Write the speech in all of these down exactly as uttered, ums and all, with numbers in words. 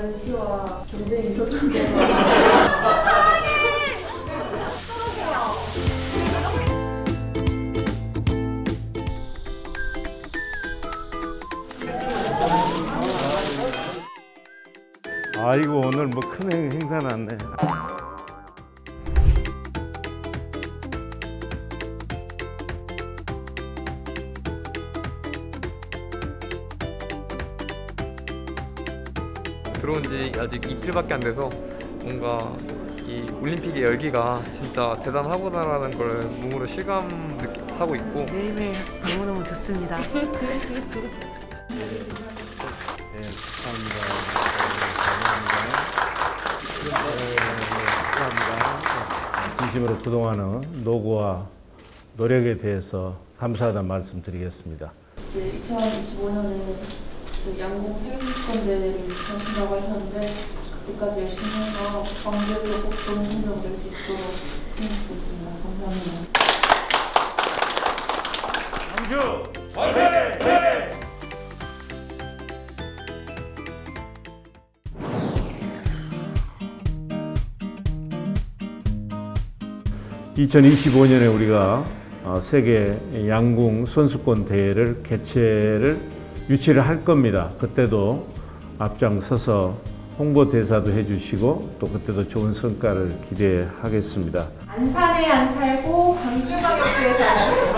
다른 시와 경쟁이 있었던데. 아이고, 오늘 뭐 큰 행사 났네. 들어온 지 아직 이틀밖에 안 돼서 뭔가 이 올림픽의 열기가 진짜 대단하구나라는 걸 몸으로 실감하고 있고 매일매일 너무너무 좋습니다. 네, 축하합니다. 축하합니다. 진심으로 그동안의 노고와 노력에 대해서 감사하다는 말씀 드리겠습니다. 이제 이천이십오 년에 그 양궁 세계선수권 대회를 하신다고 하셨는데 그때까지 열심히 해서 광주에서 꼭 좋은 성적 낼 수 있도록 했으면 좋겠습니다. 감사합니다. 광주 화이팅! 이천이십오 년에 우리가 세계 양궁 선수권 대회를 개최를 유치를 할 겁니다. 그때도 앞장서서 홍보 대사도 해주시고 또 그때도 좋은 성과를 기대하겠습니다. 안산에 안 살고 광주광역시에 살고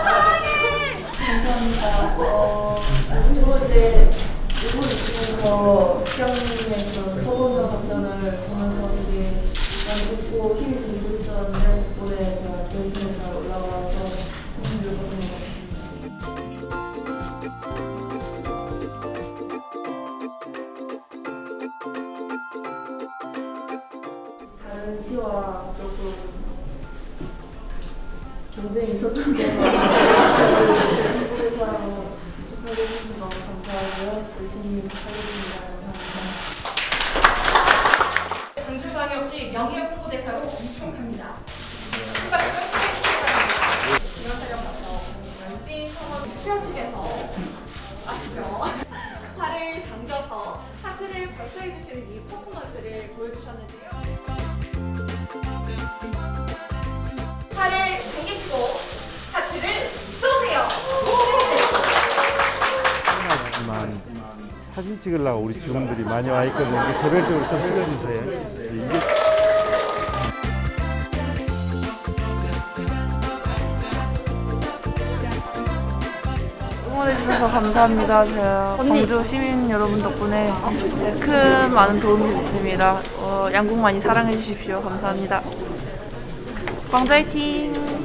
감사합니다. 어, 앞으로 이제 일본 입장에서 시장님의 그런 서본적 작전을 보면서 되게 많이 웃고 힘이 들고 있었는데 덕분에 제가 결승에 잘 올라와서 승리를 거둔 것 같습니다. 다른 시와 조금 경쟁이 있었던데 한국에서 부탁하게 해주셔서 너무 감사하고요. 열심히 하겠습니다. 감사합니다. 광주광역시 명예홍보대사로 입촉합니다. 이런 촬영부터 열띤 성원 수여식에서 아시죠? 팔을 당겨서 하트를 발사해주시는 이 퍼포먼스를 보여주셨는데요. 팔을 당기시고 하트를 쏘세요. 사진 찍으려고 우리 직원들이 많이 와 있거든요. 이게 개별적으로 좀 찍어주세요. 이게 응원해주셔서 감사합니다. 제가 광주 시민 여러분 덕분에 큰 많은 도움이 됐습니다. 어, 양궁 많이 사랑해주십시오. 감사합니다. 광주 화이팅!